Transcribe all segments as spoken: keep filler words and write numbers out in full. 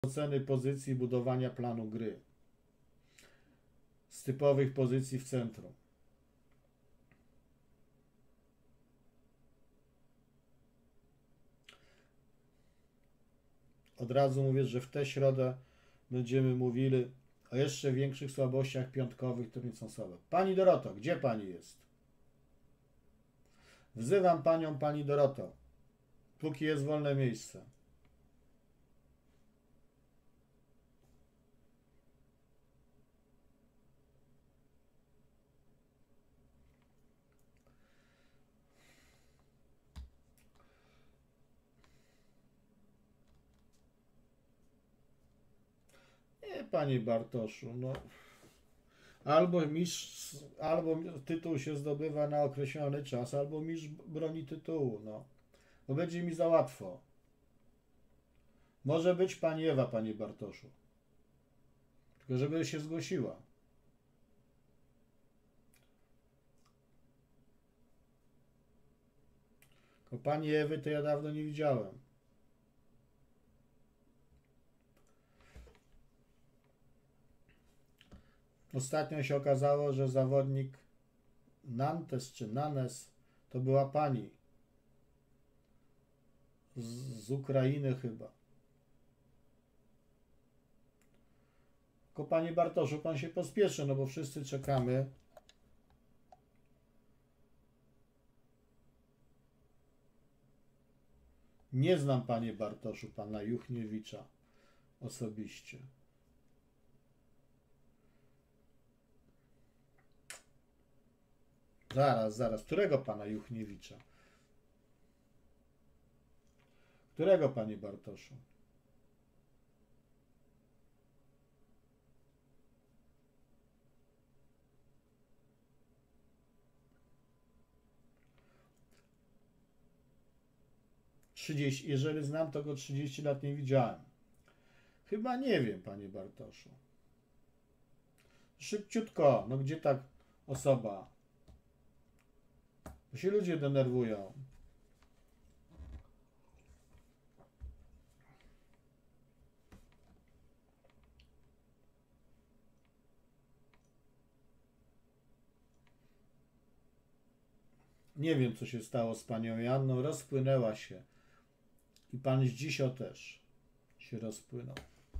oceny pozycji budowania planu gry. Z typowych pozycji w centrum. Od razu mówię, że w tę środę będziemy mówili o jeszcze większych słabościach piątkowych, które nie są słabe. Pani Doroto, gdzie pani jest? Wzywam panią, pani Doroto, póki jest wolne miejsce. Nie, panie Bartoszu, no. Albo mistrz, albo tytuł się zdobywa na określony czas, albo mistrz broni tytułu, no. Bo będzie mi za łatwo. Może być pani Ewa, panie Bartoszu. Tylko żeby się zgłosiła. Bo pani Ewy to ja dawno nie widziałem. Ostatnio się okazało, że zawodnik Nantes czy Nanes to była pani. Z, z Ukrainy chyba. Tylko panie Bartoszu, pan się pospieszy, no bo wszyscy czekamy. Nie znam, panie Bartoszu, pana Juchniewicza osobiście. Zaraz, zaraz. Którego pana Juchniewicza? Którego, panie Bartoszu? trzydzieści, jeżeli znam, to go trzydzieści lat nie widziałem. Chyba nie wiem, panie Bartoszu. Szybciutko, no gdzie tak osoba? Bo się ludzie denerwują. Nie wiem, co się stało z panią Janną. Rozpłynęła się. I pan Zdzisio też się rozpłynął.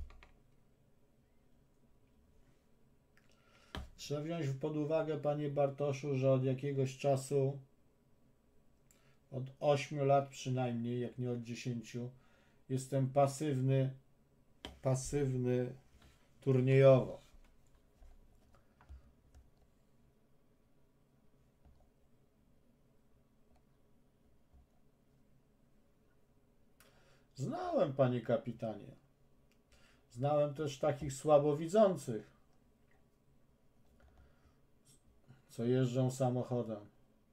Trzeba wziąć pod uwagę, panie Bartoszu, że od jakiegoś czasu, od ośmiu lat przynajmniej, jak nie od dziesięciu, jestem pasywny, pasywny turniejowo. Znałem, panie kapitanie. Znałem też takich słabowidzących, co jeżdżą samochodem.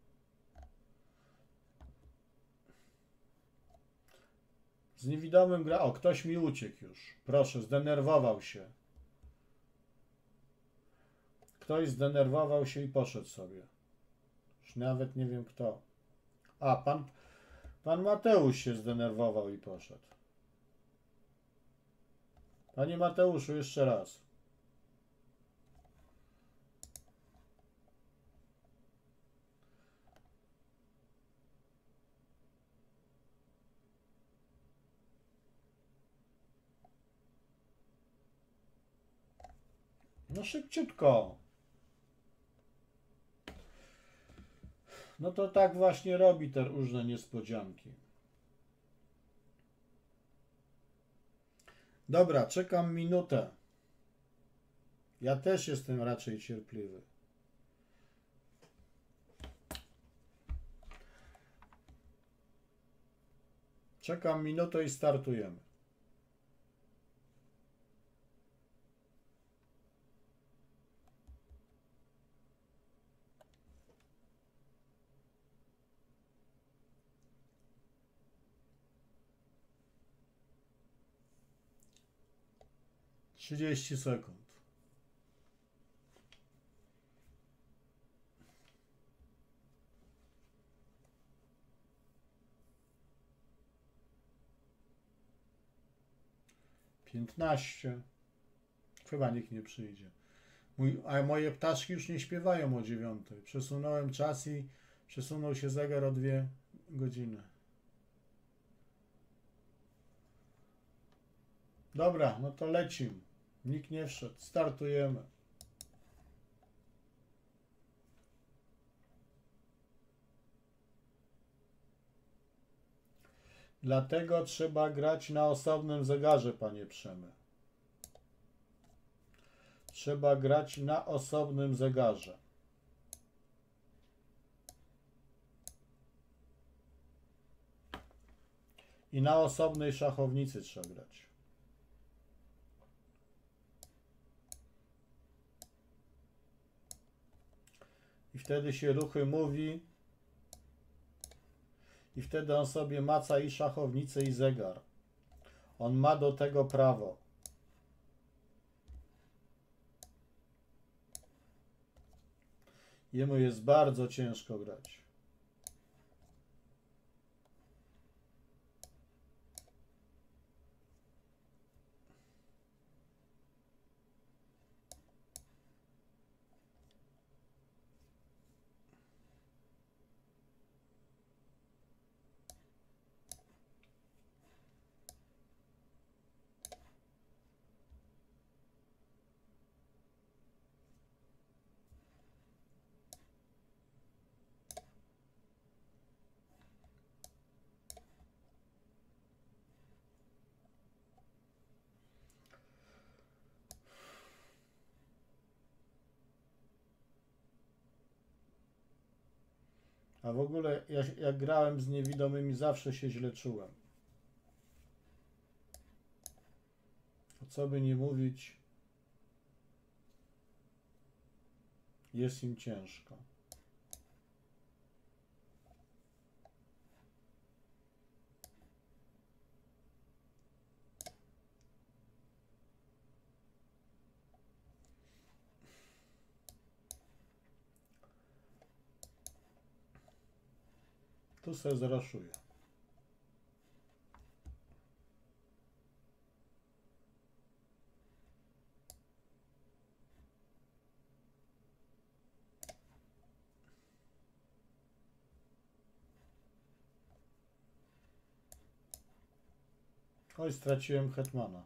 Z niewidomym gra... O, ktoś mi uciekł już. Proszę, zdenerwował się. Ktoś zdenerwował się i poszedł sobie. Już nawet nie wiem kto. A, pan, pan Mateusz się zdenerwował i poszedł. Panie Mateuszu, jeszcze raz. No szybciutko. No to tak właśnie robi te różne niespodzianki. Dobra, czekam minutę. Ja też jestem raczej cierpliwy. Czekam minutę i startujemy. trzydzieści sekund. piętnaście. Chyba nikt nie przyjdzie. Mój, a moje ptaszki już nie śpiewają o dziewiątej. Przesunąłem czas i przesunął się zegar o dwie godziny. Dobra, no to lecimy. Nikt nie wszedł. Startujemy. Dlatego trzeba grać na osobnym zegarze, panie Przemy. Trzeba grać na osobnym zegarze. I na osobnej szachownicy trzeba grać. I wtedy się ruchy mówi. I wtedy on sobie maca i szachownicę, i zegar. On ma do tego prawo. Jemu jest bardzo ciężko grać. A w ogóle jak, jak grałem z niewidomymi, zawsze się źle czułem. Co by nie mówić, jest im ciężko. Tu se zraszuję. Oj, straciłem hetmana.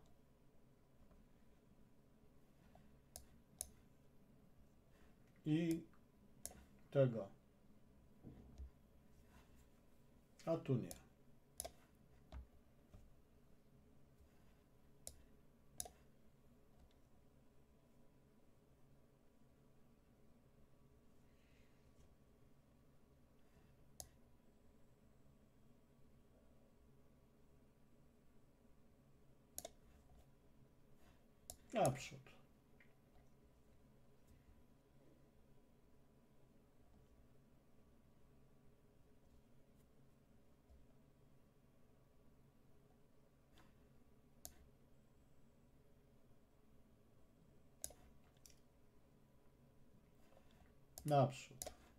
I tego. A tu nie. Naprzód. Naprzód.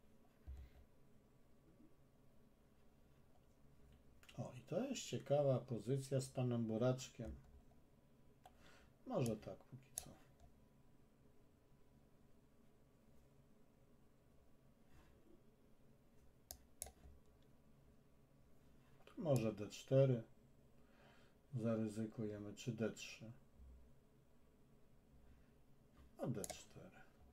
O, i to jest ciekawa pozycja z panem Buraczkiem. Może tak póki co. Tu może D cztery. Zaryzykujemy, czy D trzy. A D cztery.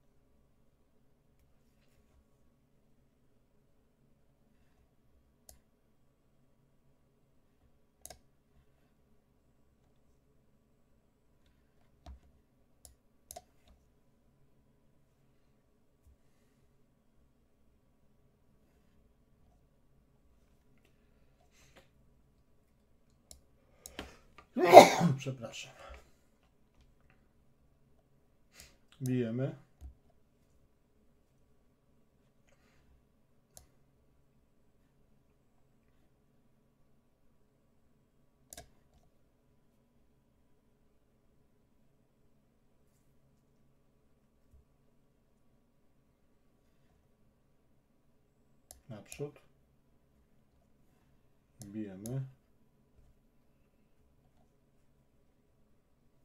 Przepraszam. Bijemy. Naprzód. Bijemy.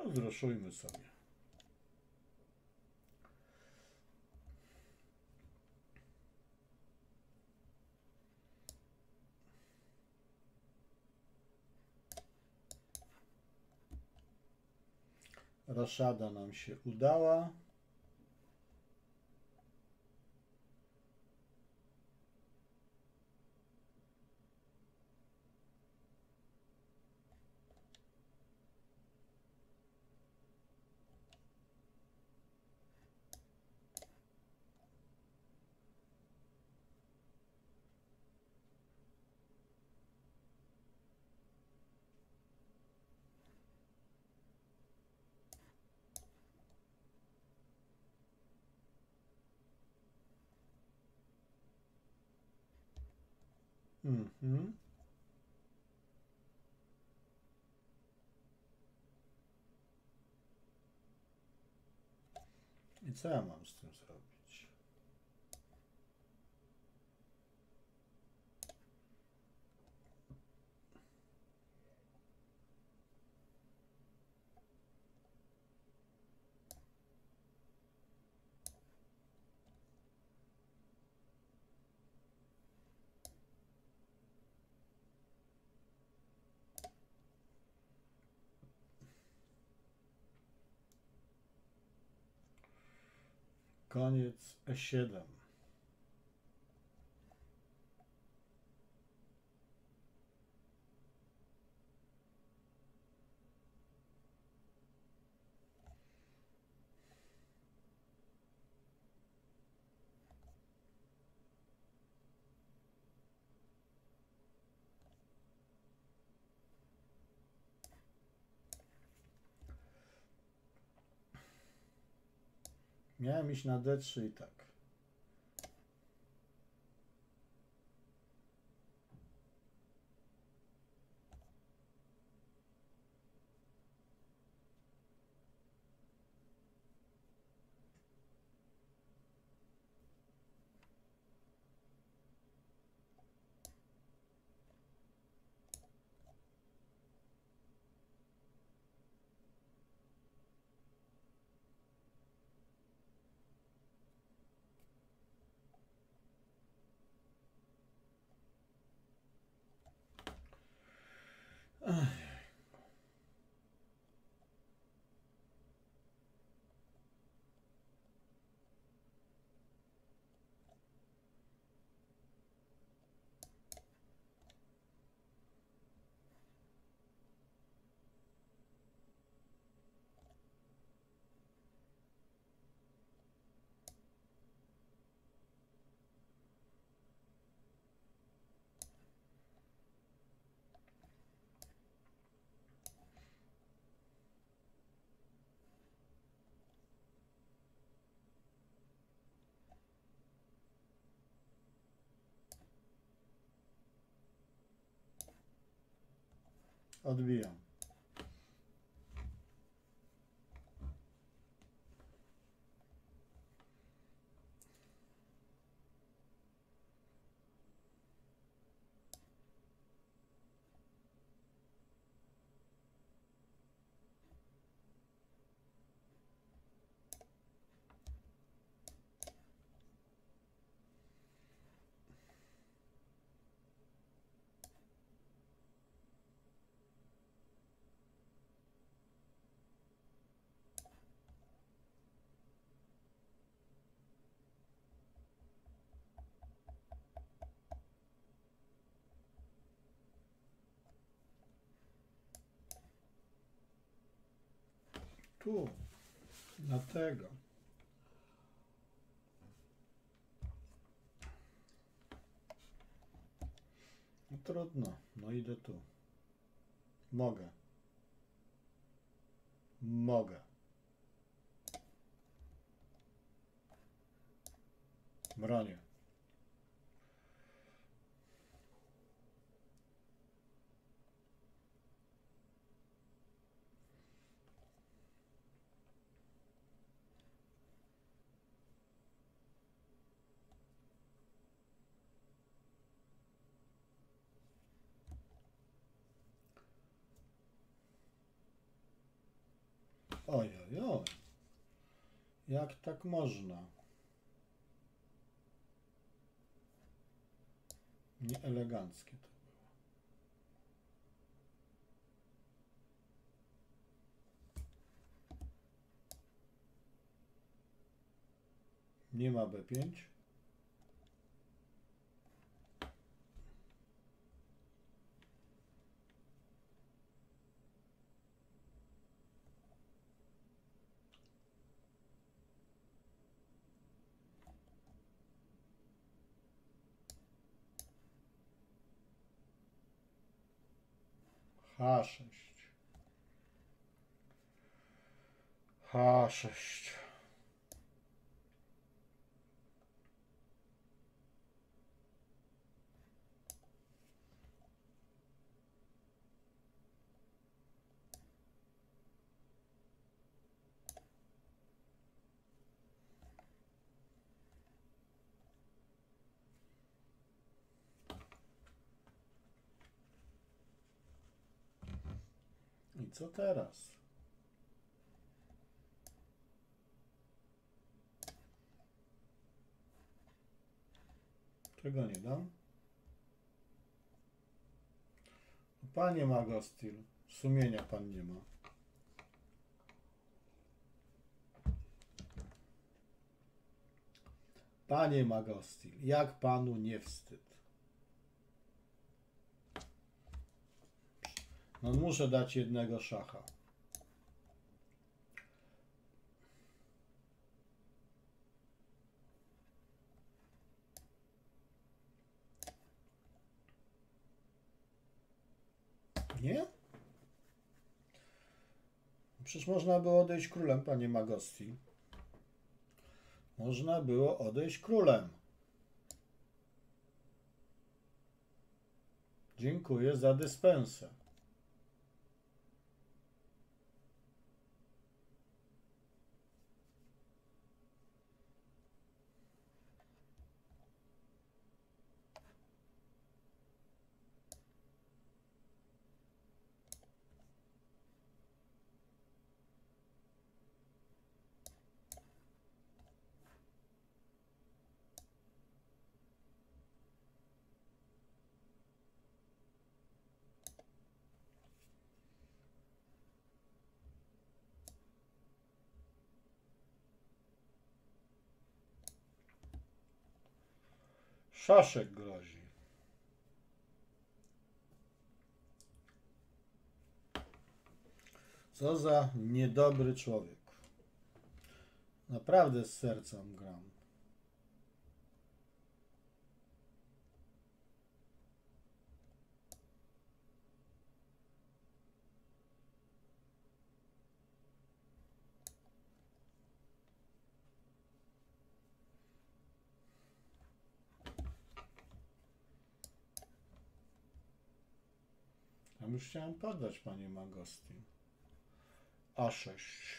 No, zruszujmy sobie. Roszada nam się udała. Mhm. I co ja mam z tym zrobić? Koniec E siedem. Miałem iść na D trzy i tak. Ech. Odbijam. Tu, na tego. No trudno, no idę tu. Mogę. Mogę. Bronię. Oj, oj, oj. Jak tak można? Nieeleganckie to było. Nie ma B pięć. H sześć. H sześć. I co teraz? Czego nie dam? Panie Magostil, sumienia pan nie ma. Panie Magostil, jak panu nie wstyd? No muszę dać jednego szacha. Nie? Przecież można było odejść królem, panie Magosti. Można było odejść królem. Dziękuję za dyspensę. Szaszek grozi. Co za niedobry człowiek. Naprawdę z serca gram. Ja już chciałem podać, panie Magosti. A sześć.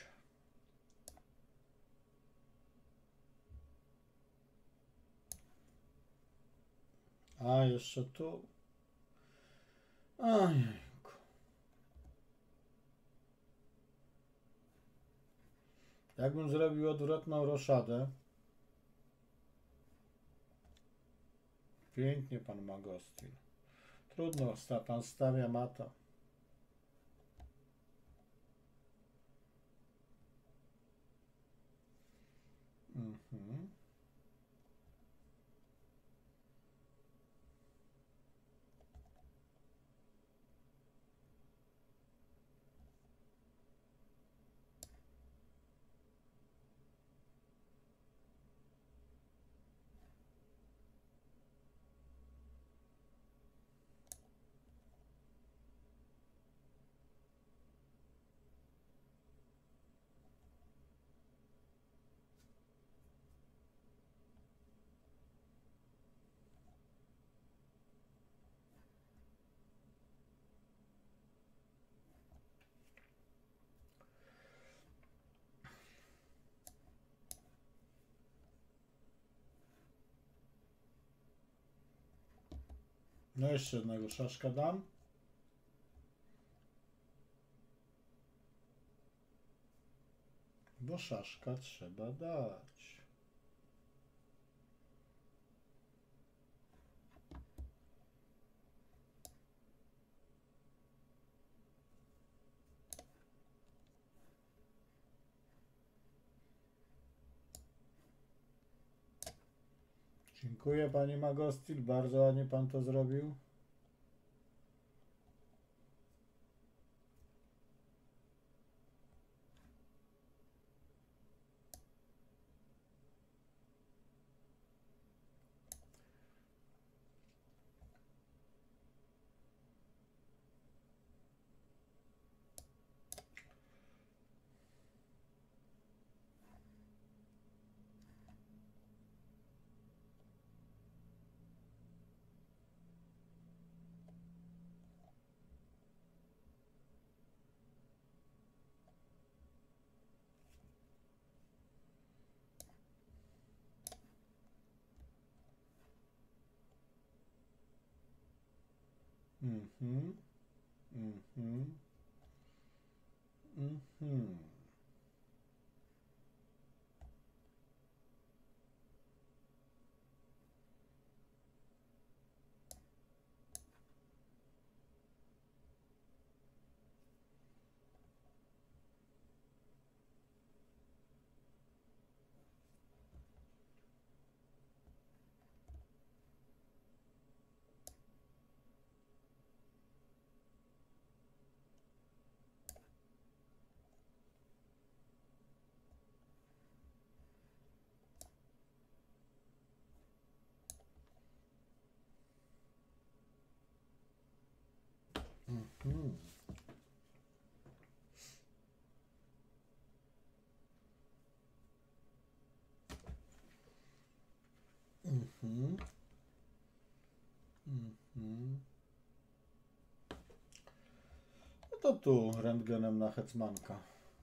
A jeszcze tu. Ojejku. Jakbym zrobił odwrotną roszadę. Pięknie, pan Magostin. Trudno, pan stawia mata. Mhm. No jeszcze jednego szaszka dam. Bo szaszka trzeba dać. Dziękuję, panie Magostil, bardzo ładnie pan to zrobił. Mhm. Mhm. Mhm. Mhm. Mhm. Mhm. No to tu rentgenem na Hetmanka.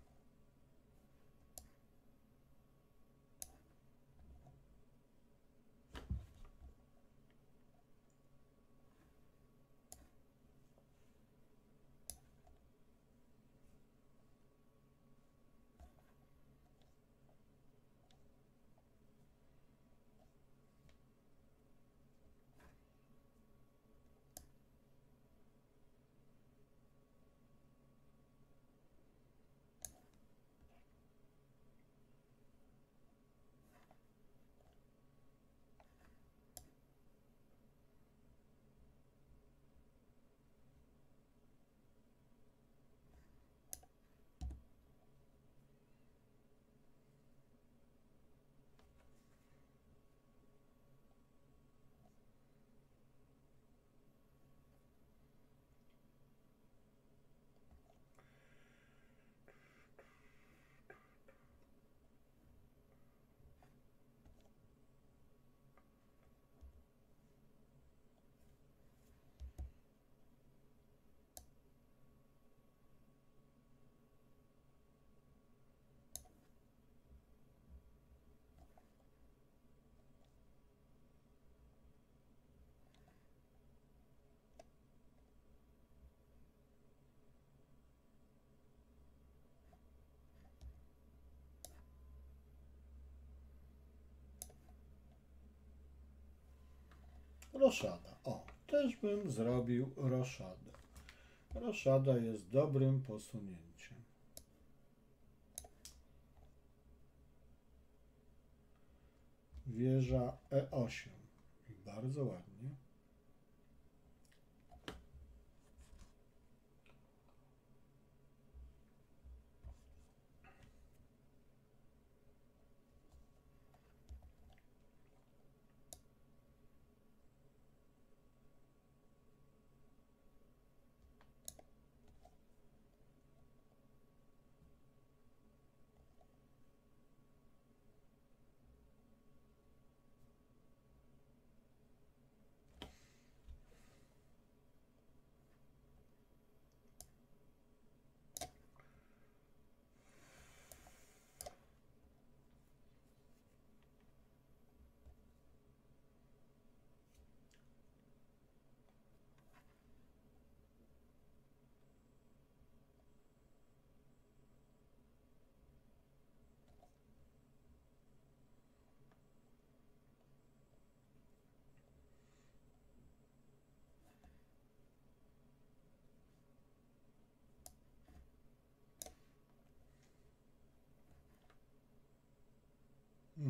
Roszada. O, też bym zrobił roszadę. Roszada jest dobrym posunięciem. Wieża E osiem. I bardzo ładnie.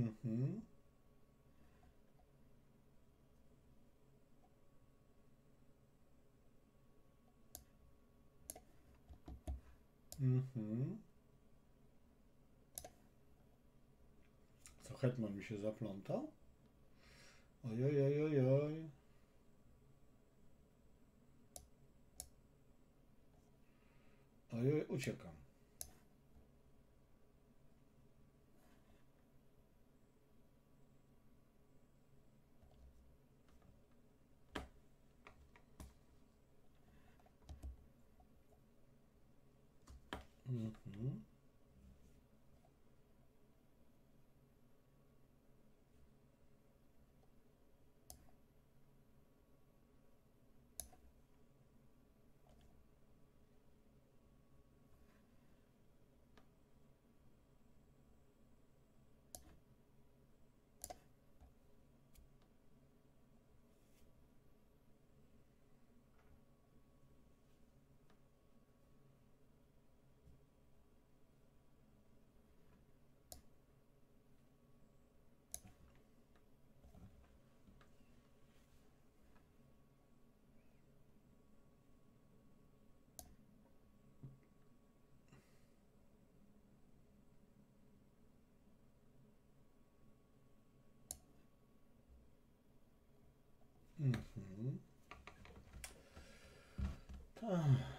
Mhm. Mhm. Co, hetman mi się zaplątał? Ojoj, oj, oj, oj. Ojoj, uciekam. Mhm. Mhm. Tak.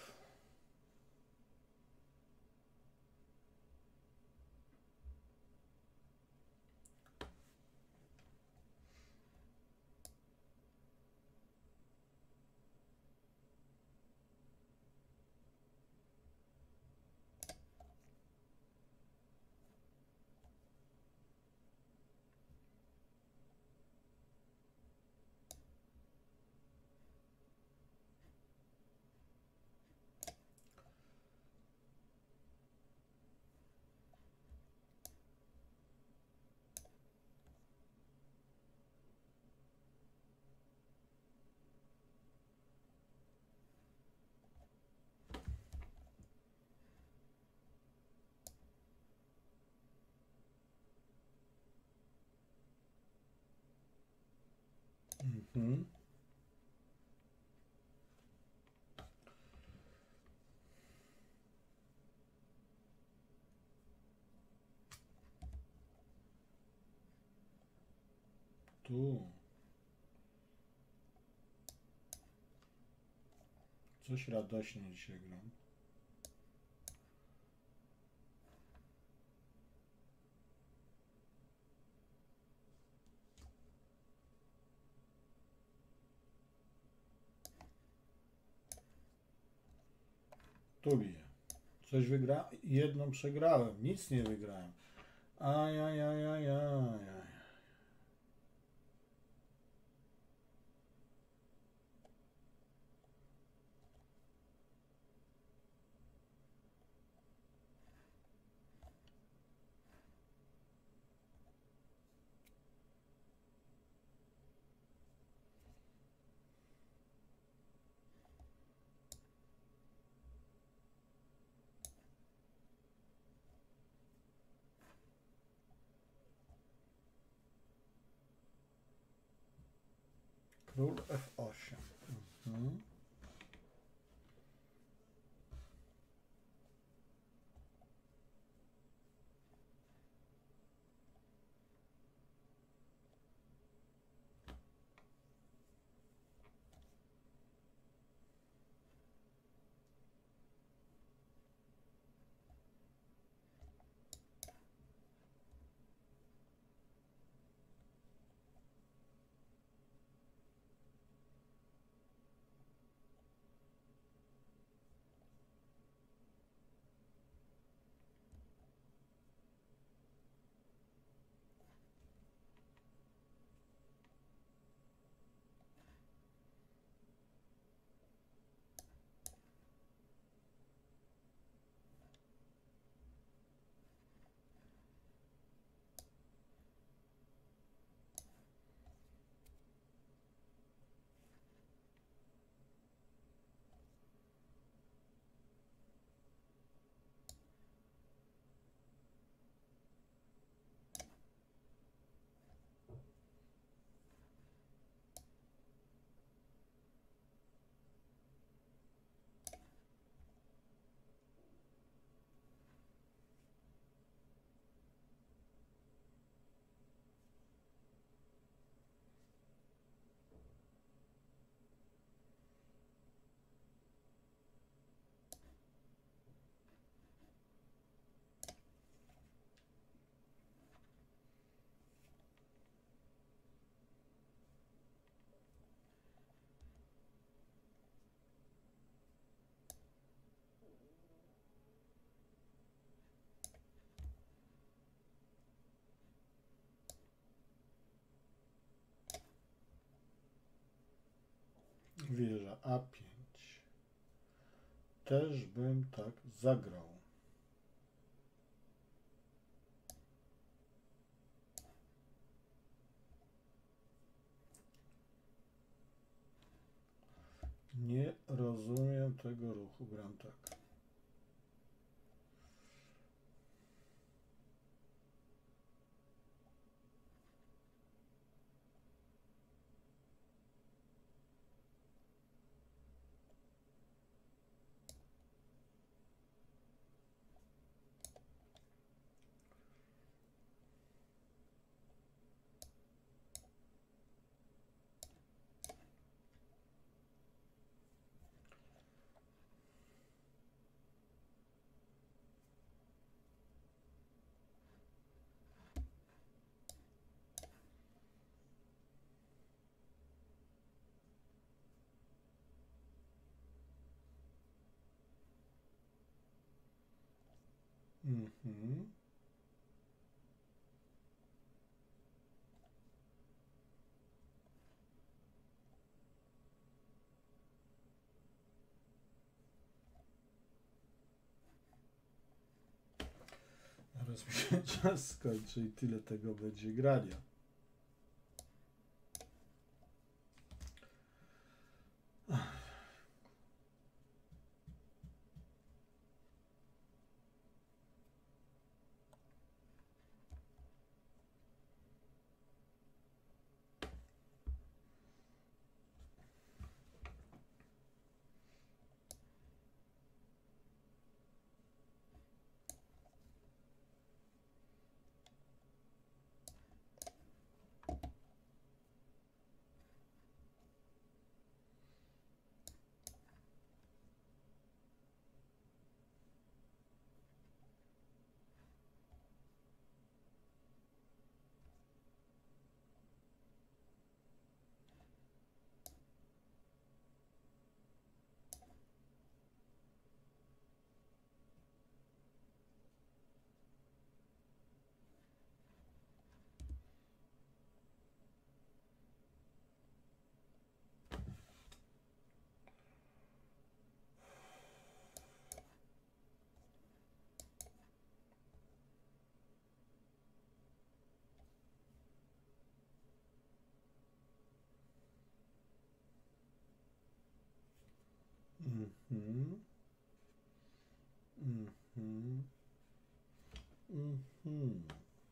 Mhm. Tu. Coś radośnie dzisiaj gram. Tu biję. Coś wygra... Jedną przegrałem. Nic nie wygrałem. Ajajajajaj. Król F osiem. Mhm. Wieża A pięć. Też bym tak zagrał. Nie rozumiem tego ruchu, gram tak. Mhm. Zaraz mi się czas skończy i tyle tego będzie grania. Mhm. Mhm. Mhm.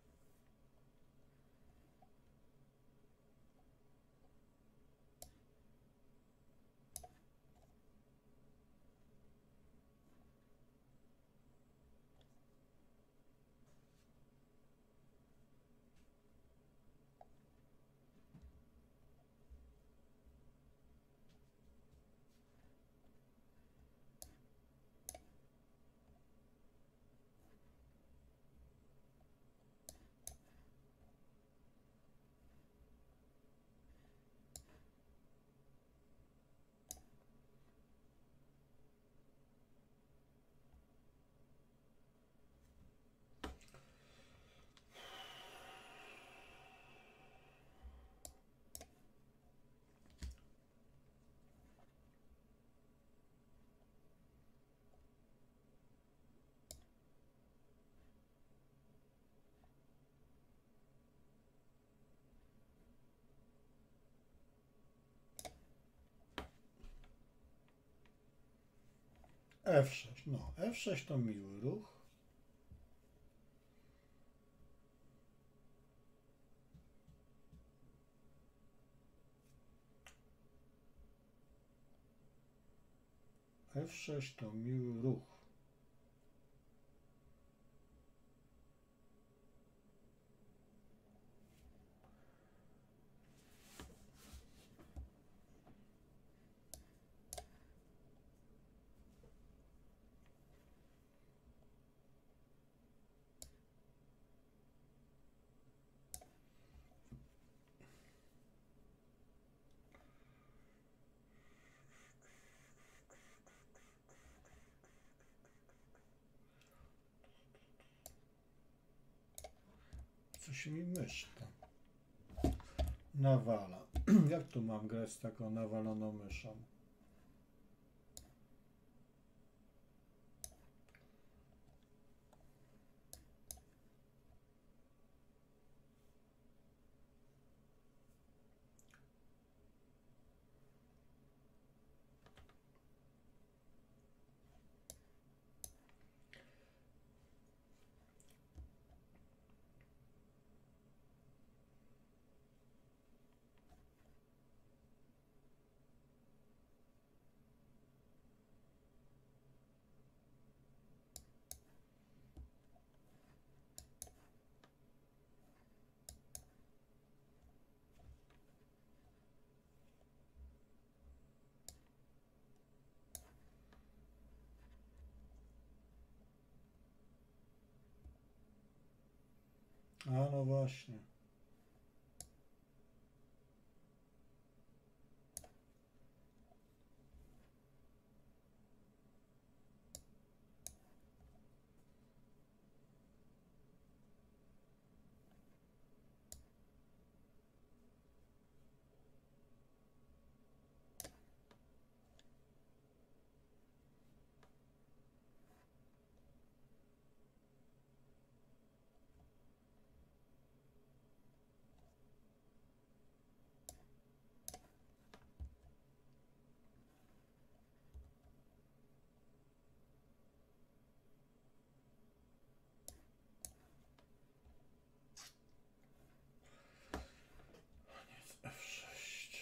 F sześć. No, F sześć to miły ruch. F sześć to miły ruch. Coś mi mysz tam. nawala. Jak tu mam grać z taką nawaloną myszą? A no właśnie. F sześć.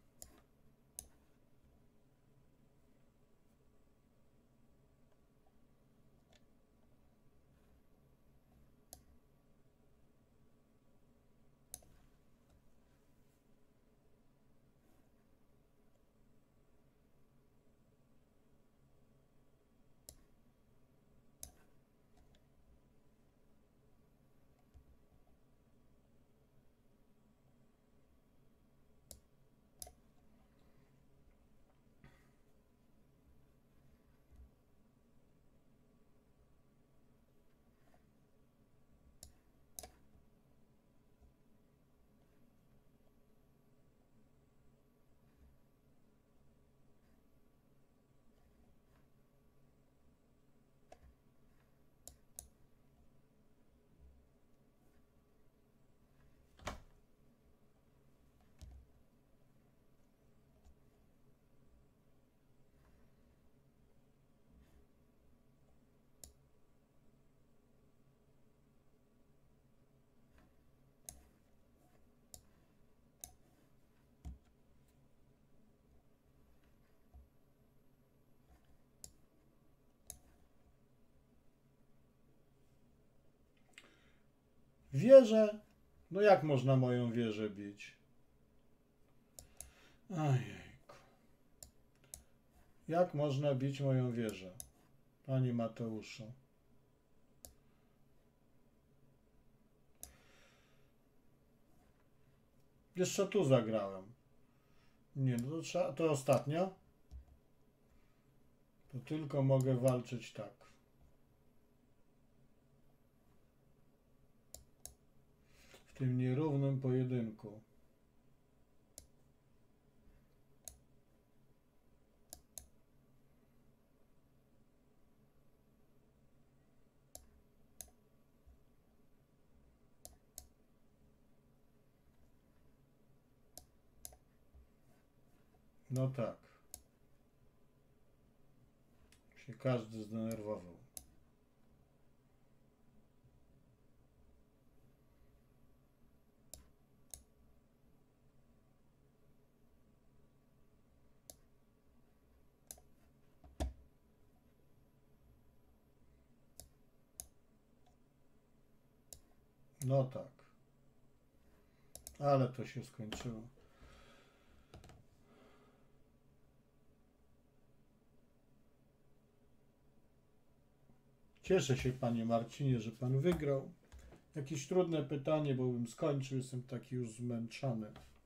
Wieżę? No jak można moją wieżę bić? Ojejku. Jak można bić moją wieżę? Panie Mateuszu. Jeszcze tu zagrałem. Nie, no to trzeba, to ostatnia. To tylko mogę walczyć tak. W tym nierównym pojedynku. No tak. Się każdy zdenerwował. No tak. Ale to się skończyło. Cieszę się, panie Marcinie, że pan wygrał. Jakieś trudne pytanie, bo bym skończył. Jestem taki już zmęczony.